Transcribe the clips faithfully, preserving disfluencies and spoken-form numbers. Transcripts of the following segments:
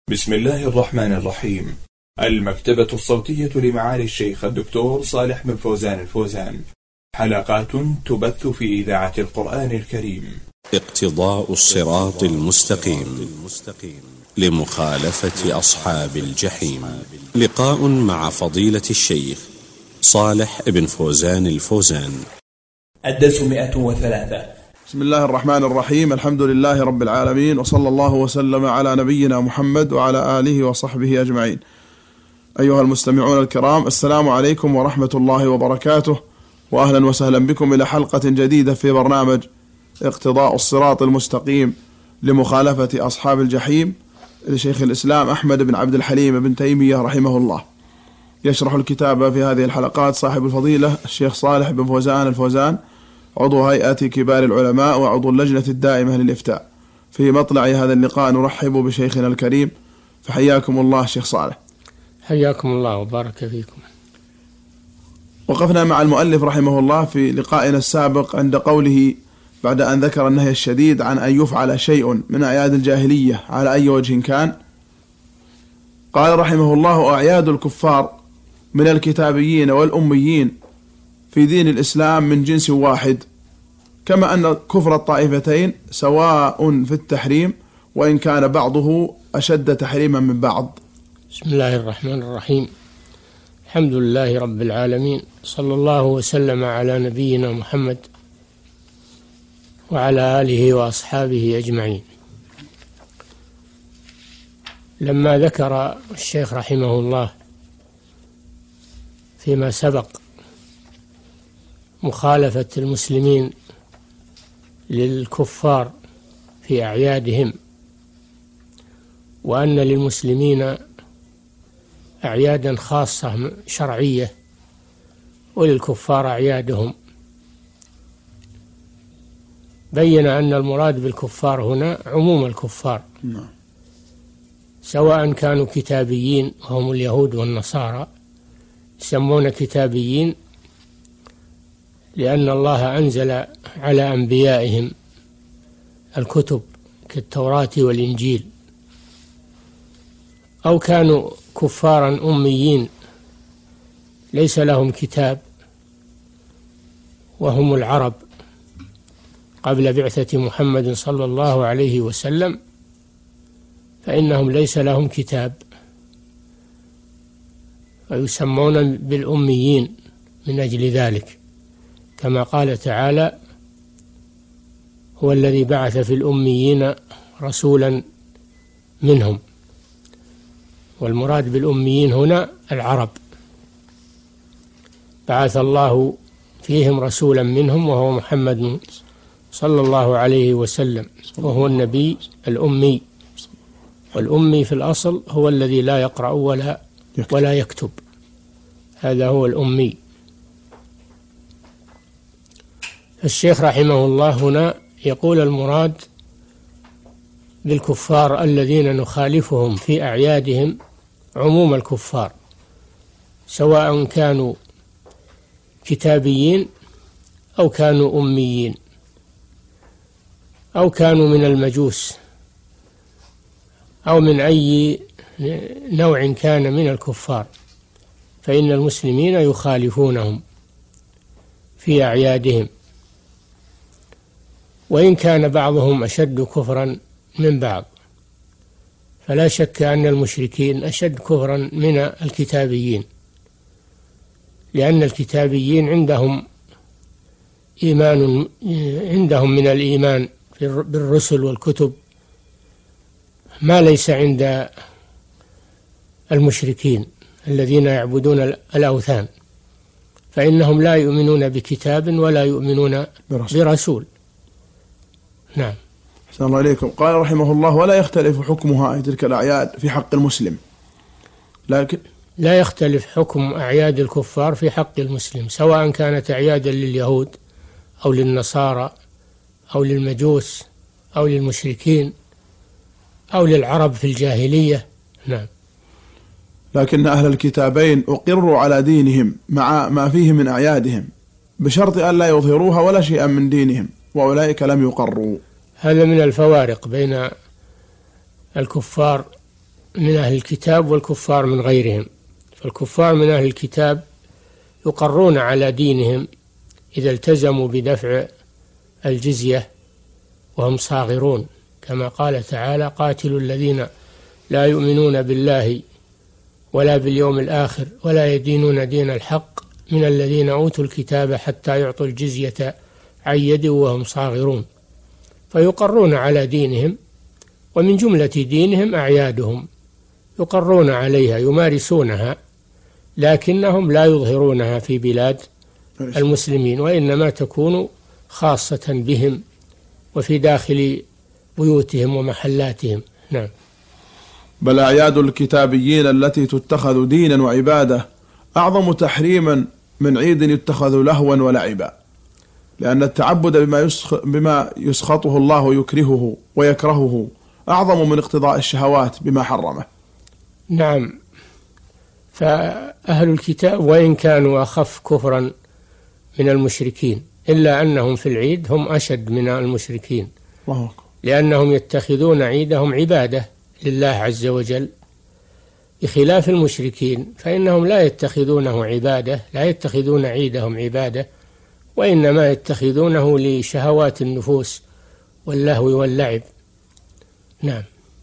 بسم الله الرحمن الرحيم. المكتبة الصوتية لمعالي الشيخ الدكتور صالح بن فوزان الفوزان، حلقات تبث في إذاعة القرآن الكريم. اقتضاء الصراط المستقيم لمخالفة أصحاب الجحيم. لقاء مع فضيلة الشيخ صالح بن فوزان الفوزان. الدرس مئة وثلاثة. بسم الله الرحمن الرحيم. الحمد لله رب العالمين، وصلى الله وسلم على نبينا محمد وعلى آله وصحبه أجمعين. أيها المستمعون الكرام، السلام عليكم ورحمة الله وبركاته، وأهلا وسهلا بكم إلى حلقة جديدة في برنامج اقتضاء الصراط المستقيم لمخالفة أصحاب الجحيم لشيخ الإسلام أحمد بن عبد الحليم بن تيمية رحمه الله. يشرح الكتاب في هذه الحلقات صاحب الفضيلة الشيخ صالح بن فوزان الفوزان، عضو هيئة كبار العلماء وعضو اللجنة الدائمة للإفتاء. في مطلع هذا اللقاء نرحب بشيخنا الكريم، فحياكم الله شيخ صالح. حياكم الله وبارك فيكم. وقفنا مع المؤلف رحمه الله في لقائنا السابق عند قوله بعد أن ذكر النهي الشديد عن أن يفعل شيء من أعياد الجاهلية على أي وجه كان، قال رحمه الله: أعياد الكفار من الكتابيين والأميين في دين الإسلام من جنس واحد، كما أن كفر الطائفتين سواء في التحريم وإن كان بعضه أشد تحريما من بعض. بسم الله الرحمن الرحيم. الحمد لله رب العالمين، صلى الله وسلم على نبينا محمد وعلى آله وأصحابه أجمعين. لما ذكر الشيخ رحمه الله فيما سبق مخالفة المسلمين للكفار في أعيادهم، وأن للمسلمين أعيادا خاصة شرعية وللكفار أعيادهم، بين أن المراد بالكفار هنا عموم الكفار، سواء كانوا كتابيين وهم اليهود والنصارى، يسمون كتابيين لأن الله أنزل على أنبيائهم الكتب كالتوراة والإنجيل، أو كانوا كفارا أميين ليس لهم كتاب وهم العرب قبل بعثة محمد صلى الله عليه وسلم، فإنهم ليس لهم كتاب ويسمون بالأميين من أجل ذلك، كما قال تعالى: هو الذي بعث في الأميين رسولا منهم. والمراد بالأميين هنا العرب، بعث الله فيهم رسولا منهم وهو محمد صلى الله عليه وسلم، وهو النبي الأمي. والأمي في الأصل هو الذي لا يقرأ ولا ولا يكتب، هذا هو الأمي. الشيخ رحمه الله هنا يقول: المراد بالكفار الذين نخالفهم في أعيادهم عموم الكفار، سواء كانوا كتابيين أو كانوا أميين أو كانوا من المجوس أو من أي نوع كان من الكفار، فإن المسلمين يخالفونهم في أعيادهم، وإن كان بعضهم أشد كفرا من بعض. فلا شك أن المشركين أشد كفرا من الكتابيين، لأن الكتابيين عندهم إيمان، عندهم من الإيمان بالرسل والكتب ما ليس عند المشركين الذين يعبدون الأوثان، فإنهم لا يؤمنون بكتاب ولا يؤمنون برسول. نعم. أحسن الله إليكم. قال رحمه الله: ولا يختلف حكمها تلك الأعياد في حق المسلم، لكن لا يختلف حكم أعياد الكفار في حق المسلم، سواء كانت أعيادا لليهود أو للنصارى أو للمجوس أو للمشركين أو للعرب في الجاهلية. نعم. لكن أهل الكتابين أقروا على دينهم مع ما فيه من أعيادهم بشرط أن لا يظهروها ولا شيئا من دينهم، وأولئك لم يقروا. هذا من الفوارق بين الكفار من أهل الكتاب والكفار من غيرهم. فالكفار من أهل الكتاب يقرون على دينهم إذا التزموا بدفع الجزية وهم صاغرون، كما قال تعالى: قاتلوا الذين لا يؤمنون بالله ولا باليوم الآخر ولا يدينون دين الحق من الذين أوتوا الكتاب حتى يعطوا الجزية عن يد وهم صاغرون. فيقرون على دينهم، ومن جملة دينهم أعيادهم يقرون عليها يمارسونها، لكنهم لا يظهرونها في بلاد المسلمين، وإنما تكون خاصة بهم وفي داخل بيوتهم ومحلاتهم. نعم. بل أعياد الكتابيين التي تتخذ دينا وعبادة أعظم تحريما من عيد يتخذ لهوا ولعبا، لأن التعبد بما, يسخ بما يسخطه الله ويكرهه ويكرهه أعظم من اقتضاء الشهوات بما حرمه. نعم. فأهل الكتاب وإن كانوا أخف كفرا من المشركين إلا أنهم في العيد هم أشد من المشركين، لأنهم يتخذون عيدهم عبادة لله عز وجل، بخلاف المشركين فإنهم لا يتخذونه عبادة، لا يتخذون عيدهم عبادة، وإنما يتخذونه لشهوات النفوس واللهو واللعب. نعم.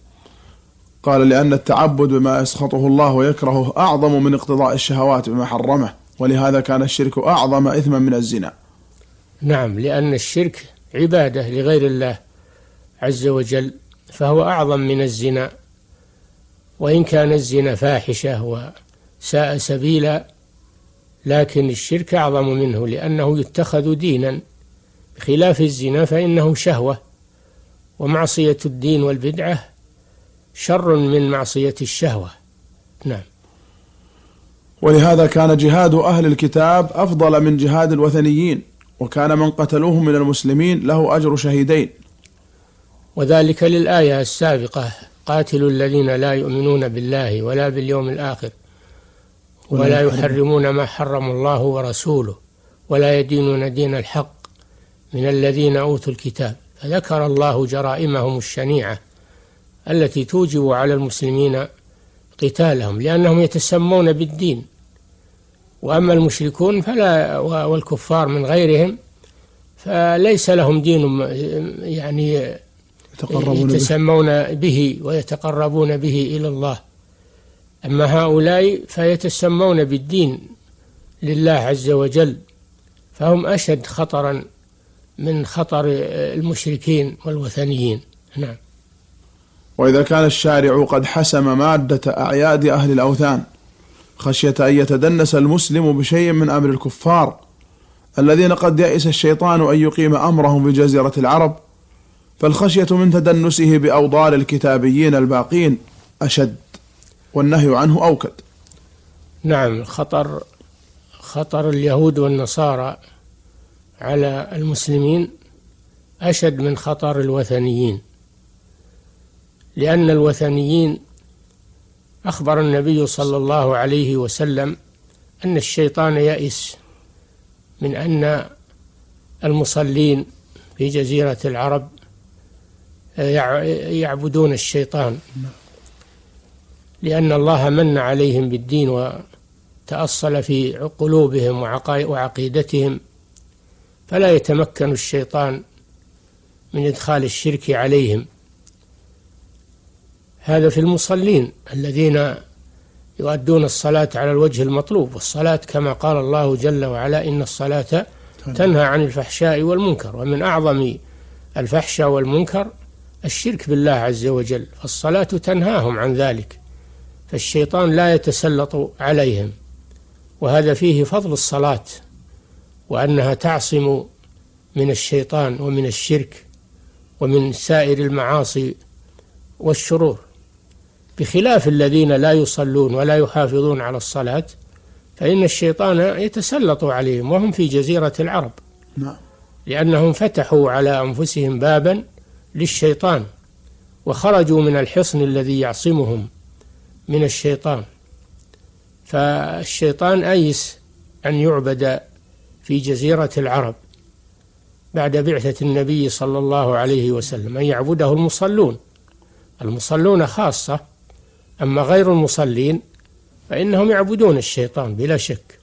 قال: لأن التعبد بما يسخطه الله ويكرهه أعظم من اقتضاء الشهوات بما حرمه، ولهذا كان الشرك أعظم إثما من الزنا. نعم، لأن الشرك عبادة لغير الله عز وجل، فهو أعظم من الزنا، وإن كان الزنا فاحشة وساء سبيلا، لكن الشرك أعظم منه لأنه يتخذ دينا، بخلاف الزنا فإنه شهوة، ومعصية الدين والبدعة شر من معصية الشهوة. نعم. ولهذا كان جهاد أهل الكتاب أفضل من جهاد الوثنيين، وكان من قتلوه من المسلمين له أجر شهيدين، وذلك للآية السابقة: قاتلوا الذين لا يؤمنون بالله ولا باليوم الآخر ولا يحرمون ما حرم الله ورسوله ولا يدينون دين الحق من الذين أوتوا الكتاب. فذكر الله جرائمهم الشنيعة التي توجب على المسلمين قتالهم، لأنهم يتسمون بالدين. وأما المشركون فلا، والكفار من غيرهم، فليس لهم دين يعني يتسمون به ويتقربون به إلى الله. أما هؤلاء فيتسمون بالدين لله عز وجل، فهم أشد خطرا من خطر المشركين والوثنيين. نعم. وإذا كان الشارع قد حسم مادة أعياد أهل الأوثان خشية أن يتدنس المسلم بشيء من أمر الكفار الذين قد يئس الشيطان أن يقيم أمرهم في جزيرة العرب، فالخشية من تدنسه بأوضال الكتابيين الباقين أشد، والنهي عنه أوكد. نعم. خطر خطر اليهود والنصارى على المسلمين أشد من خطر الوثنيين، لأن الوثنيين أخبر النبي صلى الله عليه وسلم أن الشيطان يئس من أن المصلين في جزيرة العرب يعبدون الشيطان، لأن الله من عليهم بالدين وتأصل في قلوبهم وعقيدتهم، فلا يتمكن الشيطان من إدخال الشرك عليهم. هذا في المصلين الذين يؤدون الصلاة على الوجه المطلوب، والصلاة كما قال الله جل وعلا: إن الصلاة تنهى عن الفحشاء والمنكر. ومن أعظم الفحشاء والمنكر الشرك بالله عز وجل، فالصلاة تنهاهم عن ذلك، فالشيطان لا يتسلط عليهم. وهذا فيه فضل الصلاة، وأنها تعصم من الشيطان ومن الشرك ومن سائر المعاصي والشرور، بخلاف الذين لا يصلون ولا يحافظون على الصلاة، فإن الشيطان يتسلط عليهم وهم في جزيرة العرب، لأنهم فتحوا على أنفسهم بابا للشيطان، وخرجوا من الحصن الذي يعصمهم من الشيطان. فالشيطان أيس أن يعبد في جزيرة العرب بعد بعثة النبي صلى الله عليه وسلم، أن يعبده المصلون المصلون خاصة، أما غير المصلين فإنهم يعبدون الشيطان بلا شك.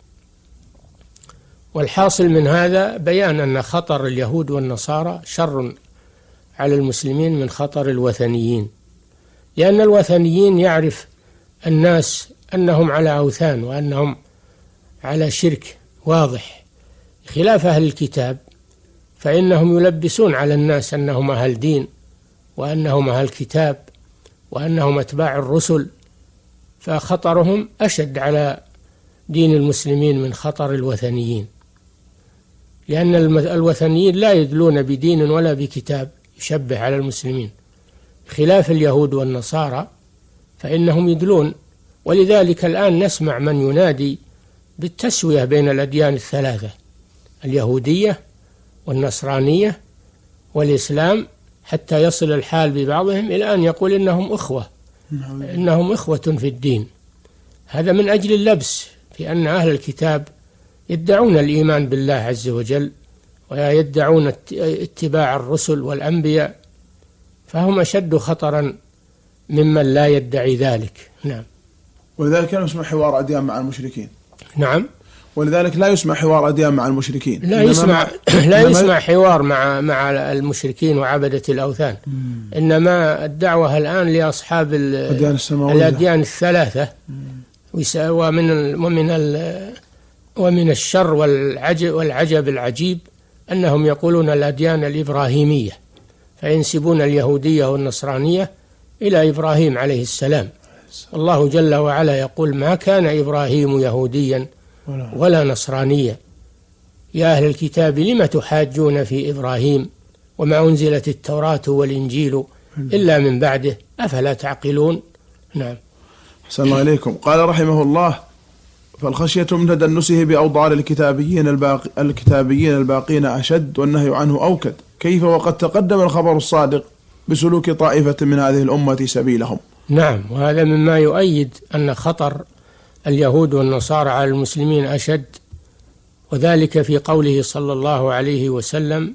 والحاصل من هذا بيان أن خطر اليهود والنصارى شر على المسلمين من خطر الوثنيين، لأن الوثنيين يعرف الناس أنهم على أوثان وأنهم على شرك واضح، خلاف أهل الكتاب فإنهم يلبسون على الناس أنهم أهل دين وأنهم أهل كتاب وأنهم أتباع الرسل، فخطرهم أشد على دين المسلمين من خطر الوثنيين، لأن الوثنيين لا يدلون بدين ولا بكتاب يشبه على المسلمين، خلاف اليهود والنصارى فإنهم يدلون. ولذلك الآن نسمع من ينادي بالتسوية بين الأديان الثلاثة، اليهودية والنصرانية والإسلام، حتى يصل الحال ببعضهم إلى أن يقول إنهم أخوة إنهم إخوة في الدين. هذا من أجل اللبس في أن أهل الكتاب يدعون الإيمان بالله عز وجل ويدعون اتباع الرسل والأنبياء، فهم أشد خطرا ممن لا يدعي ذلك. نعم. ولذلك لا يسمع حوار أديان مع المشركين. نعم. ولذلك لا يسمع حوار أديان مع المشركين. لا يسمع لا يسمع حوار مع مع المشركين وعبدة الأوثان. مم. إنما الدعوة الآن لأصحاب الأديان السماوية الأديان الثلاثة، ومن ومن ومن الشر والعجب والعجب العجيب أنهم يقولون الأديان الإبراهيمية، فينسبون اليهودية والنصرانية إلى إبراهيم عليه السلام. الله جل وعلا يقول: ما كان إبراهيم يهوديا ولا نصرانيا يا أهل الكتاب لم تحاجون في إبراهيم وما أنزلت التوراة والإنجيل إلا من بعده أفلا تعقلون. نعم. أحسن الله إليكم. قال رحمه الله: فالخشية من تدنسه بأوضار الكتابيين الباقي الكتابيين الباقين أشد، والنهي عنه أوكد، كيف وقد تقدم الخبر الصادق بسلوك طائفة من هذه الأمة سبيلهم. نعم، وهذا مما يؤيد أن خطر اليهود والنصارى على المسلمين أشد، وذلك في قوله صلى الله عليه وسلم: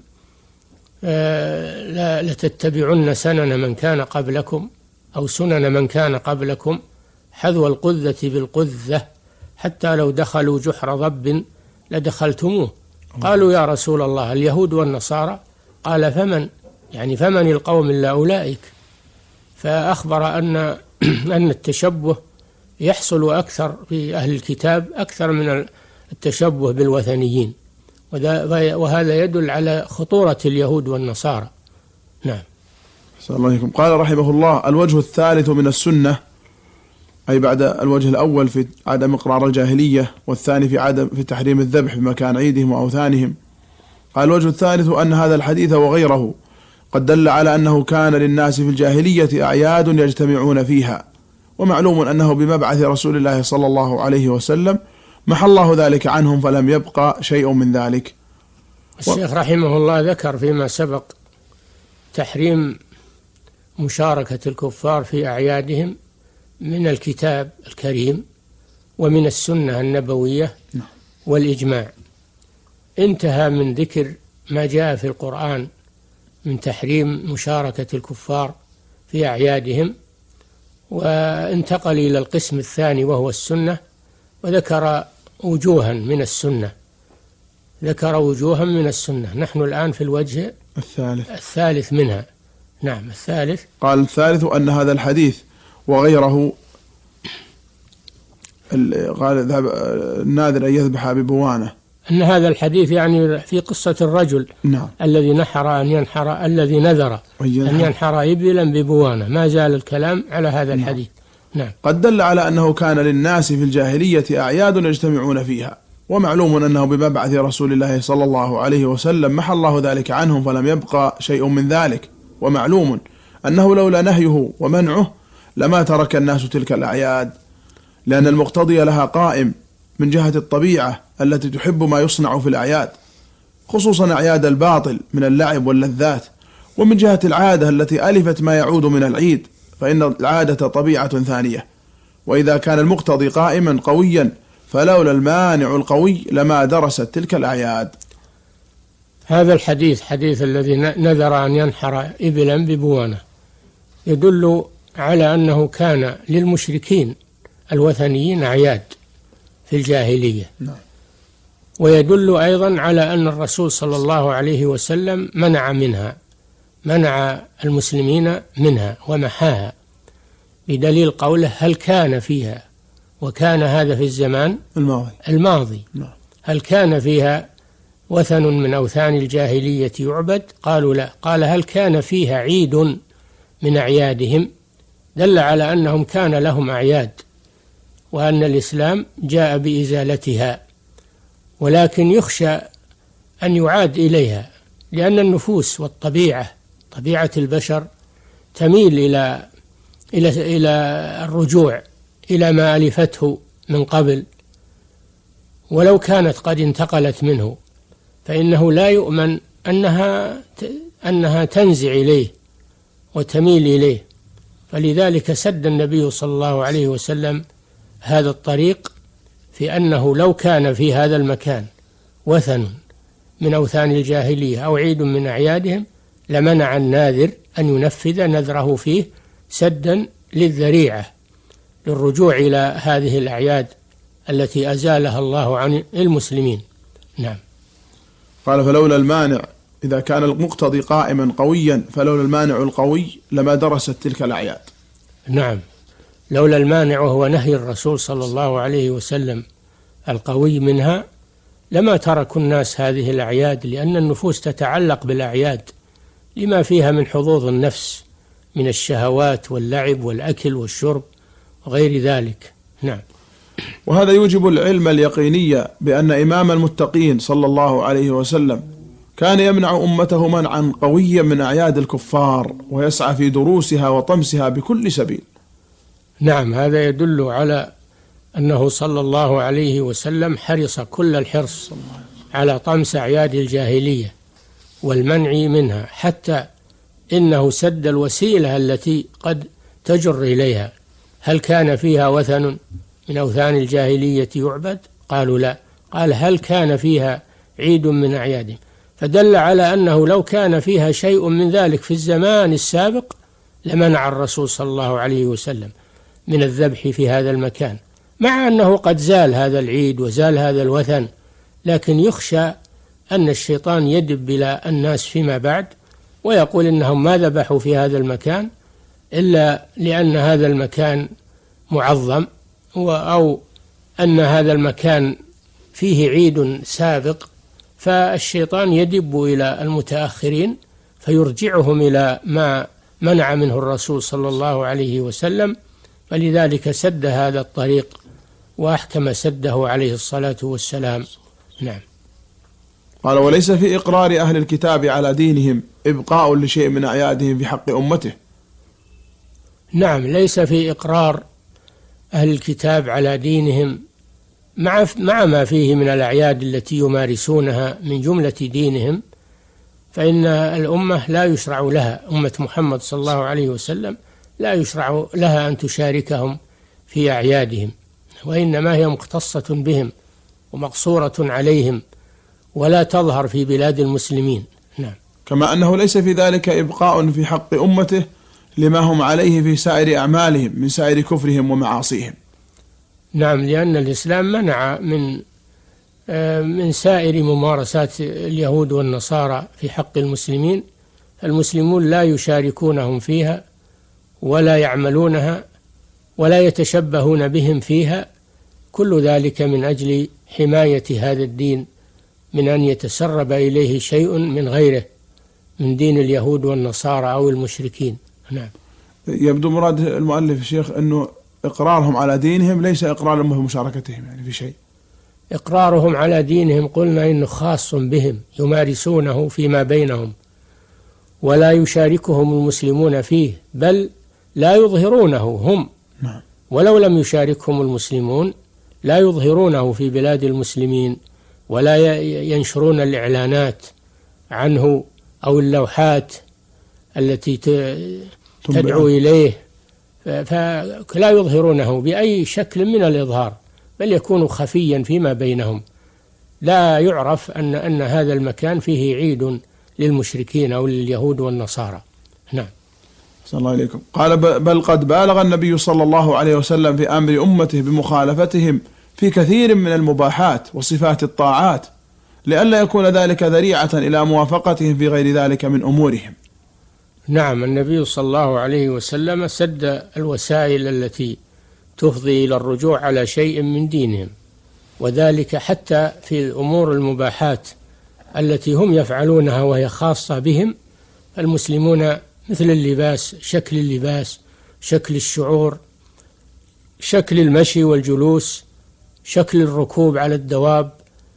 لا لتتبعن سنن من كان قبلكم أو سنن من كان قبلكم حذو القذة بالقذة حتى لو دخلوا جحر ضب لدخلتموه. قالوا: يا رسول الله اليهود والنصارى؟ قال: فمن يعني فمن القوم إلا أولئك. فأخبر أن أن التشبه يحصل أكثر في أهل الكتاب أكثر من التشبه بالوثنيين، وهذا يدل على خطورة اليهود والنصارى. نعم. السلام عليكم. قال رحمه الله: الوجه الثالث من السنة، أي بعد الوجه الأول في عدم إقرار الجاهلية، والثاني في عدم في تحريم الذبح بمكان عيدهم وأوثانهم. قال: الوجه الثالث أن هذا الحديث وغيره قد دل على أنه كان للناس في الجاهلية أعياد يجتمعون فيها، ومعلوم أنه بمبعث رسول الله صلى الله عليه وسلم محى الله ذلك عنهم فلم يبقى شيء من ذلك. الشيخ رحمه الله ذكر فيما سبق تحريم مشاركة الكفار في أعيادهم من الكتاب الكريم ومن السنة النبوية والإجماع. انتهى من ذكر ما جاء في القرآن من تحريم مشاركة الكفار في أعيادهم، وانتقل إلى القسم الثاني وهو السنة، وذكر وجوها من السنة ذكر وجوها من السنة. نحن الآن في الوجه الثالث الثالث منها. نعم، الثالث. قال: الثالث أن هذا الحديث وغيره قال ذهب الناذر أن يذبح ببوانة، أن هذا الحديث يعني في قصة الرجل نعم. الذي نحر أن ينحر الذي نذر أن ينحر إبلا ببوانة، ما زال الكلام على هذا نعم. الحديث. نعم. قد دل على أنه كان للناس في الجاهلية أعياد يجتمعون فيها، ومعلوم أنه بمبعث رسول الله صلى الله عليه وسلم محى الله ذلك عنهم فلم يبقى شيء من ذلك، ومعلوم أنه لولا نهيه ومنعه لما ترك الناس تلك الأعياد، لأن المقتضي لها قائم من جهة الطبيعة التي تحب ما يصنع في الأعياد، خصوصا أعياد الباطل من اللعب واللذات، ومن جهة العادة التي ألفت ما يعود من العيد، فإن العادة طبيعة ثانية. وإذا كان المقتضي قائما قويا فلولا المانع القوي لما درست تلك الأعياد. هذا الحديث حديث الذي نذر أن ينحر إبلا ببوانة يدل على أنه كان للمشركين الوثنيين أعياد في الجاهلية. ويدل أيضا على أن الرسول صلى الله عليه وسلم منع منها، منع المسلمين منها ومحاها، بدليل قوله هل كان فيها، وكان هذا في الزمان الماضي, الماضي. هل كان فيها وثن من أوثان الجاهلية يعبد؟ قالوا لا. قال هل كان فيها عيد من أعيادهم؟ دل على أنهم كان لهم أعياد، وأن الإسلام جاء بإزالتها، ولكن يخشى أن يعاد إليها، لأن النفوس والطبيعة، طبيعة البشر تميل إلى إلى إلى الرجوع إلى ما ألفته من قبل، ولو كانت قد انتقلت منه فإنه لا يؤمن أنها أنها تنزع إليه وتميل إليه. فلذلك سد النبي صلى الله عليه وسلم هذا الطريق، في أنه لو كان في هذا المكان وثن من أوثان الجاهلية أو عيد من أعيادهم لمنع الناذر أن ينفذ نذره فيه، سدا للذريعة للرجوع إلى هذه الأعياد التي أزالها الله عن المسلمين. نعم. قال فلولا المانع، إذا كان المقتضي قائما قويا فلولا المانع القوي لما درست تلك الأعياد. نعم، لولا المانع وهو نهي الرسول صلى الله عليه وسلم القوي منها لما تركوا الناس هذه الأعياد، لأن النفوس تتعلق بالأعياد لما فيها من حظوظ النفس من الشهوات واللعب والأكل والشرب وغير ذلك. نعم. وهذا يوجب العلم اليقيني بأن إمام المتقين صلى الله عليه وسلم كان يمنع أمته منعا قويا من أعياد الكفار، ويسعى في دروسها وطمسها بكل سبيل. نعم، هذا يدل على أنه صلى الله عليه وسلم حرص كل الحرص على طمس أعياد الجاهلية والمنع منها، حتى إنه سد الوسيلة التي قد تجر إليها. هل كان فيها وثن من أوثان الجاهلية يعبد؟ قالوا لا. قال هل كان فيها عيد من أعيادهم؟ فدل على أنه لو كان فيها شيء من ذلك في الزمان السابق لمنع الرسول صلى الله عليه وسلم من الذبح في هذا المكان، مع أنه قد زال هذا العيد وزال هذا الوثن، لكن يخشى أن الشيطان يدب إلى الناس فيما بعد ويقول إنهم ما ذبحوا في هذا المكان إلا لأن هذا المكان معظم، أو أن هذا المكان فيه عيد سابق، فالشيطان يدب إلى المتأخرين فيرجعهم إلى ما منع منه الرسول صلى الله عليه وسلم. فلذلك سد هذا الطريق وأحكم سده عليه الصلاة والسلام. نعم. قال وليس في إقرار أهل الكتاب على دينهم إبقاء لشيء من أعيادهم في حق أمته. نعم، ليس في إقرار أهل الكتاب على دينهم مع مع ما فيه من الأعياد التي يمارسونها من جملة دينهم، فإن الأمة لا يشرع لها، أمة محمد صلى الله عليه وسلم لا يشرع لها أن تشاركهم في أعيادهم، وإنما هي مختصة بهم ومقصورة عليهم ولا تظهر في بلاد المسلمين. نعم. كما أنه ليس في ذلك إبقاء في حق أمته لما هم عليه في سائر أعمالهم من سائر كفرهم ومعاصيهم. نعم، لأن الإسلام منع من من سائر ممارسات اليهود والنصارى في حق المسلمين، المسلمون لا يشاركونهم فيها ولا يعملونها ولا يتشبهون بهم فيها، كل ذلك من أجل حماية هذا الدين من أن يتسرب إليه شيء من غيره من دين اليهود والنصارى أو المشركين. نعم. يبدو مراد المؤلف الشيخ أنه إقرارهم على دينهم ليس إقرار بمشاركتهم يعني في شيء. إقرارهم على دينهم قلنا إنه خاص بهم، يمارسونه فيما بينهم ولا يشاركهم المسلمون فيه، بل لا يظهرونه هم. نعم. ولو لم يشاركهم المسلمون لا يظهرونه في بلاد المسلمين ولا ينشرون الإعلانات عنه أو اللوحات التي تدعو إليه، فلا يظهرونه بأي شكل من الإظهار، بل يكون خفيا فيما بينهم، لا يعرف أن أن هذا المكان فيه عيد للمشركين أو لليهود والنصارى. نعم. صلى الله عليكم. قال بل قد بالغ النبي صلى الله عليه وسلم في أمر أمته بمخالفتهم في كثير من المباحات وصفات الطاعات لئلا يكون ذلك ذريعة إلى موافقتهم في غير ذلك من أمورهم. نعم، النبي صلى الله عليه وسلم سد الوسائل التي تفضي إلى الرجوع على شيء من دينهم، وذلك حتى في الأمور المباحات التي هم يفعلونها وهي خاصة بهم. المسلمون مثل اللباس، شكل اللباس، شكل الشعور، شكل المشي والجلوس، شكل الركوب على الدواب،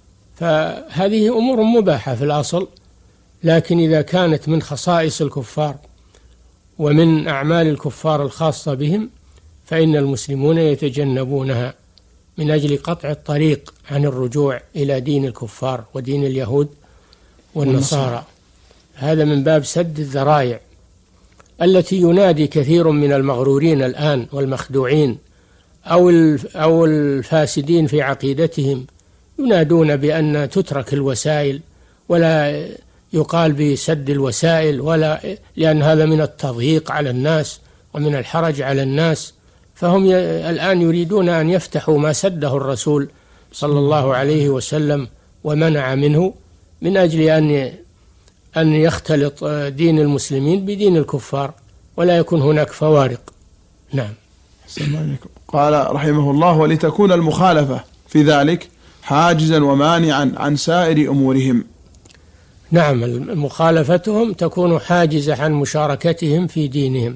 فهذه أمور مباحة في الأصل، لكن إذا كانت من خصائص الكفار ومن أعمال الكفار الخاصة بهم فإن المسلمون يتجنبونها من أجل قطع الطريق عن الرجوع إلى دين الكفار ودين اليهود والنصارى. هذا من باب سد الذرائع التي ينادي كثير من المغرورين الآن والمخدوعين أو أو الفاسدين في عقيدتهم، ينادون بأن تترك الوسائل ولا يقال بسد الوسائل، ولا لأن هذا من التضييق على الناس ومن الحرج على الناس. فهم الآن يريدون أن يفتحوا ما سده الرسول صلى الله عليه وسلم ومنع منه، من أجل أن أن يختلط دين المسلمين بدين الكفار ولا يكون هناك فوارق. نعم. قال رحمه الله: ولتكون المخالفة في ذلك حاجزا ومانعا عن سائر أمورهم. نعم، مخالفتهم تكون حاجزة عن مشاركتهم في دينهم،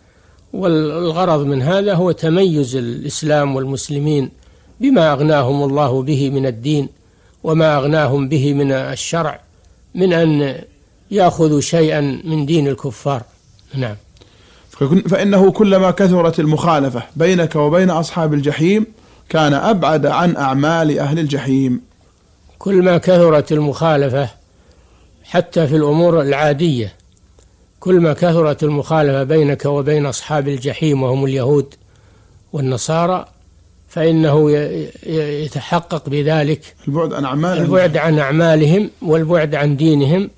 والغرض من هذا هو تميز الإسلام والمسلمين بما أغناهم الله به من الدين وما أغناهم به من الشرع، من أن يأخذوا شيئا من دين الكفار. نعم. فإنه كلما كثرت المخالفة بينك وبين أصحاب الجحيم كان أبعد عن أعمال أهل الجحيم. كل ما كثرت المخالفة حتى في الأمور العادية، كل ما كثرت المخالفة بينك وبين أصحاب الجحيم وهم اليهود والنصارى فإنه يتحقق بذلك البعد عن أعمالهم, البعد عن أعمالهم والبعد عن دينهم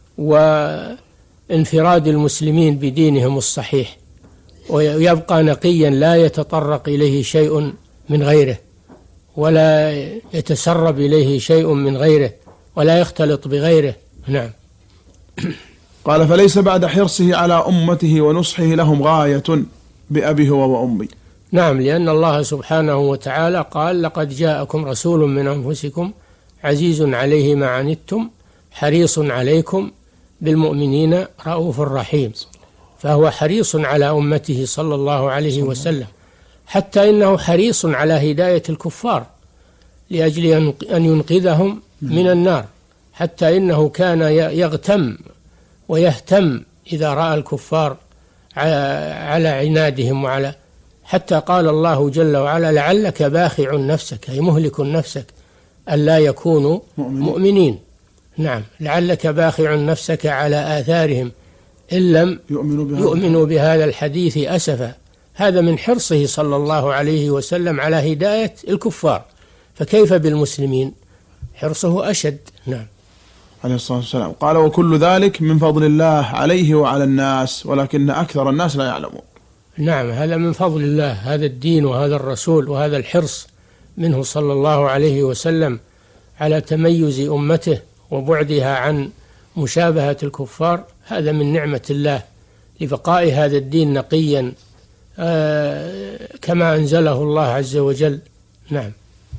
وانفراد المسلمين بدينهم الصحيح، ويبقى نقيا لا يتطرق إليه شيء من غيره ولا يتسرب إليه شيء من غيره ولا يختلط بغيره. نعم. قال: فليس بعد حرصه على أمته ونصحه لهم غاية بأبي هو وأمي. نعم، لأن الله سبحانه وتعالى قال: لقد جاءكم رسول من أنفسكم عزيز عليه ما عنتم حريص عليكم بالمؤمنين رؤوف رحيم. فهو حريص على أمته صلى الله عليه وسلم، حتى إنه حريص على هداية الكفار لأجل أن ينقذهم من النار، حتى إنه كان يغتم ويهتم إذا رأى الكفار على عنادهم وعلى حتى قال الله جل وعلا: لعلك باخع نفسك، أي مهلك نفسك ألا يكونوا مؤمنين. نعم، لعلك باخع نفسك على آثارهم إن لم يؤمنوا بهذا الحديث أسفا. هذا من حرصه صلى الله عليه وسلم على هداية الكفار، فكيف بالمسلمين؟ حرصه أشد. نعم. عليه الصلاة والسلام. قال: وكل ذلك من فضل الله عليه وعلى الناس ولكن أكثر الناس لا يعلمون. نعم، هذا من فضل الله، هذا الدين وهذا الرسول وهذا الحرص منه صلى الله عليه وسلم على تميز أمته وبعدها عن مشابهة الكفار، هذا من نعمة الله لبقاء هذا الدين نقيا آه كما أنزله الله عز وجل. نعم.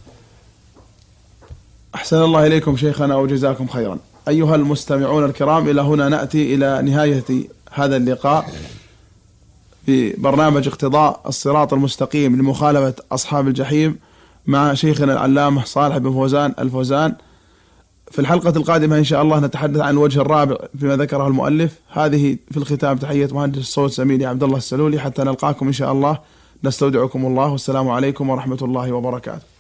أحسن الله إليكم شيخنا وجزاكم خيرا. أيها المستمعون الكرام، إلى هنا نأتي إلى نهاية هذا اللقاء في برنامج اقتضاء الصراط المستقيم لمخالفة أصحاب الجحيم مع شيخنا العلامة صالح بن فوزان الفوزان. في الحلقة القادمة إن شاء الله نتحدث عن الوجه الرابع فيما ذكره المؤلف. هذه في الختام تحية مهندس الصوت زميلي عبد الله السلولي، حتى نلقاكم إن شاء الله نستودعكم الله، والسلام عليكم ورحمة الله وبركاته.